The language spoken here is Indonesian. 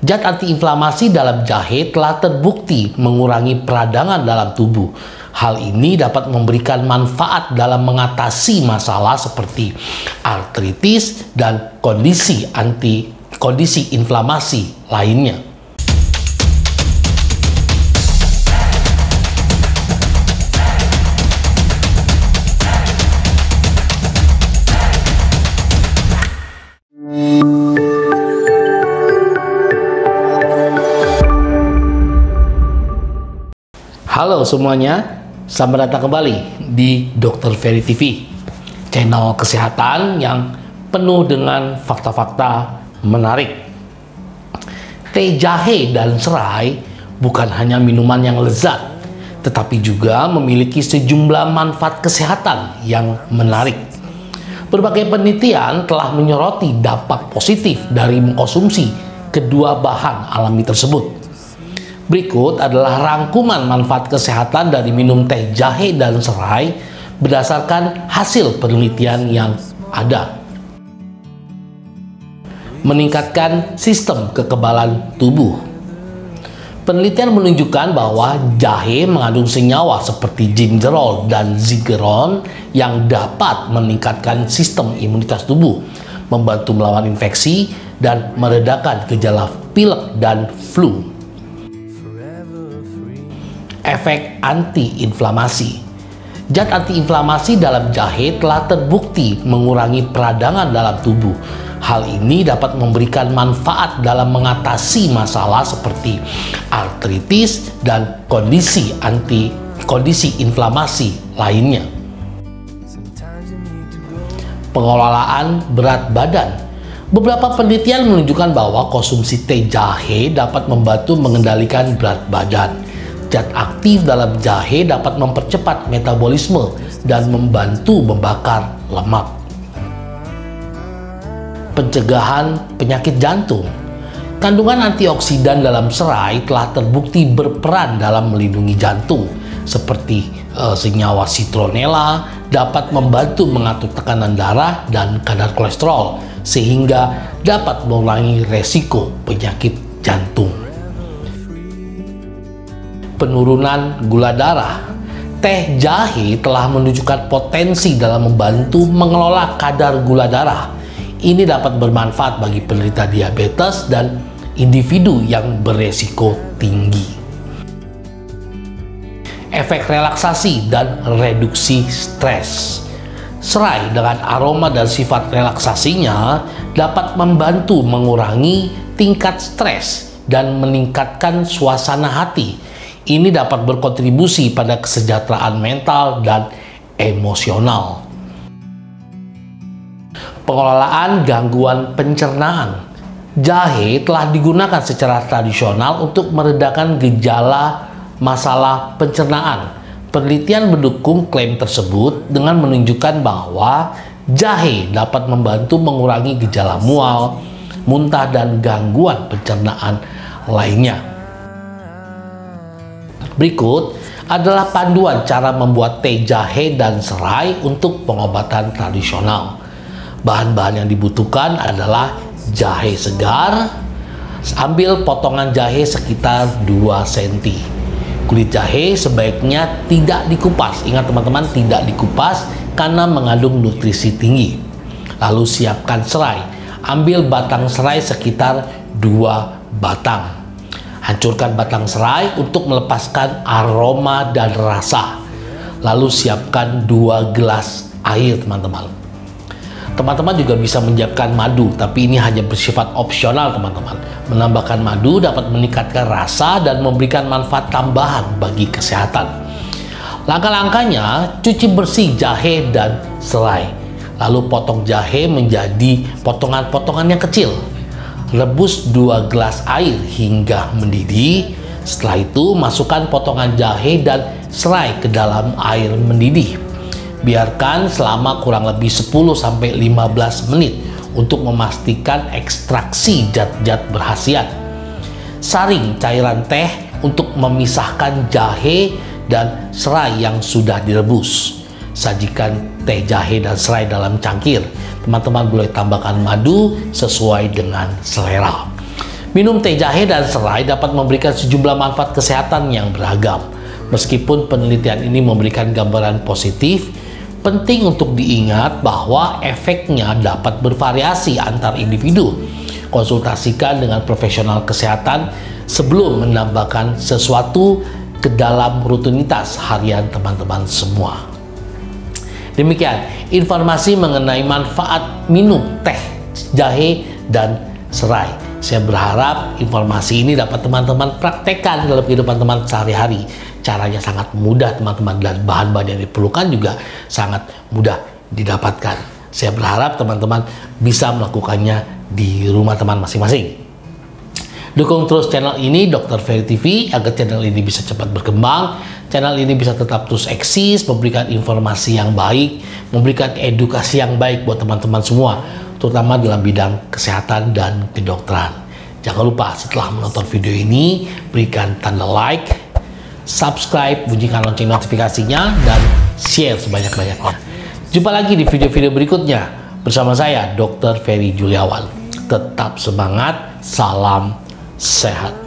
Zat antiinflamasi dalam jahe telah terbukti mengurangi peradangan dalam tubuh. Hal ini dapat memberikan manfaat dalam mengatasi masalah seperti artritis dan kondisi inflamasi lainnya. Halo semuanya, selamat datang kembali di Dr. Ferry TV, channel kesehatan yang penuh dengan fakta-fakta menarik. Teh jahe dan serai bukan hanya minuman yang lezat, tetapi juga memiliki sejumlah manfaat kesehatan yang menarik. Berbagai penelitian telah menyoroti dampak positif dari mengkonsumsi kedua bahan alami tersebut. Berikut adalah rangkuman manfaat kesehatan dari minum teh jahe dan serai berdasarkan hasil penelitian yang ada. Meningkatkan sistem kekebalan tubuh. Penelitian menunjukkan bahwa jahe mengandung senyawa seperti gingerol dan zigeron yang dapat meningkatkan sistem imunitas tubuh, membantu melawan infeksi, dan meredakan gejala pilek dan flu. Efek antiinflamasi. Zat antiinflamasi dalam jahe telah terbukti mengurangi peradangan dalam tubuh. Hal ini dapat memberikan manfaat dalam mengatasi masalah seperti artritis dan kondisi inflamasi lainnya. Pengelolaan berat badan. Beberapa penelitian menunjukkan bahwa konsumsi teh jahe dapat membantu mengendalikan berat badan. Zat aktif dalam jahe dapat mempercepat metabolisme dan membantu membakar lemak. Pencegahan penyakit jantung. Kandungan antioksidan dalam serai telah terbukti berperan dalam melindungi jantung, seperti senyawa citronella dapat membantu mengatur tekanan darah dan kadar kolesterol, sehingga dapat mengurangi resiko penyakit jantung. Penurunan gula darah. Teh jahe telah menunjukkan potensi dalam membantu mengelola kadar gula darah. Ini dapat bermanfaat bagi penderita diabetes dan individu yang beresiko tinggi. Efek relaksasi dan reduksi stres. Serai dengan aroma dan sifat relaksasinya dapat membantu mengurangi tingkat stres dan meningkatkan suasana hati. Ini dapat berkontribusi pada kesejahteraan mental dan emosional. Pengelolaan gangguan pencernaan. Jahe telah digunakan secara tradisional untuk meredakan gejala masalah pencernaan. Penelitian mendukung klaim tersebut dengan menunjukkan bahwa jahe dapat membantu mengurangi gejala mual, muntah, dan gangguan pencernaan lainnya. Berikut adalah panduan cara membuat teh jahe dan serai untuk pengobatan tradisional. Bahan-bahan yang dibutuhkan adalah jahe segar. Ambil potongan jahe sekitar 2 cm. Kulit jahe sebaiknya tidak dikupas. Ingat teman-teman, tidak dikupas karena mengandung nutrisi tinggi. Lalu siapkan serai. Ambil batang serai sekitar 2 batang. Hancurkan batang serai untuk melepaskan aroma dan rasa. Lalu siapkan 2 gelas air, teman-teman. Teman-teman juga bisa menyiapkan madu, tapi ini hanya bersifat opsional, teman-teman. Menambahkan madu dapat meningkatkan rasa dan memberikan manfaat tambahan bagi kesehatan. Langkah-langkahnya, cuci bersih jahe dan serai. Lalu potong jahe menjadi potongan-potongan yang kecil. Rebus 2 gelas air hingga mendidih. Setelah itu masukkan potongan jahe dan serai ke dalam air mendidih. Biarkan selama kurang lebih 10-15 menit untuk memastikan ekstraksi zat-zat berkhasiat. Saring cairan teh untuk memisahkan jahe dan serai yang sudah direbus. Sajikan teh jahe dan serai dalam cangkir. Teman-teman boleh tambahkan madu sesuai dengan selera. Minum teh jahe dan serai dapat memberikan sejumlah manfaat kesehatan yang beragam. Meskipun penelitian ini memberikan gambaran positif, penting untuk diingat bahwa efeknya dapat bervariasi antar individu. Konsultasikan dengan profesional kesehatan sebelum menambahkan sesuatu ke dalam rutinitas harian teman-teman semua. Demikian informasi mengenai manfaat minum teh jahe dan serai. Saya berharap informasi ini dapat teman-teman praktekkan dalam kehidupan teman sehari-hari. Caranya sangat mudah teman-teman, dan bahan-bahan yang diperlukan juga sangat mudah didapatkan. Saya berharap teman-teman bisa melakukannya di rumah teman masing-masing. Dukung terus channel ini, Dr. Ferry TV, agar channel ini bisa cepat berkembang. Channel ini bisa tetap terus eksis, memberikan informasi yang baik, memberikan edukasi yang baik buat teman-teman semua, terutama dalam bidang kesehatan dan kedokteran. Jangan lupa setelah menonton video ini, berikan tanda like, subscribe, bunyikan lonceng notifikasinya, dan share sebanyak-banyaknya. Jumpa lagi di video-video berikutnya bersama saya, Dr. Ferry Juliawan. Tetap semangat, salam sehat.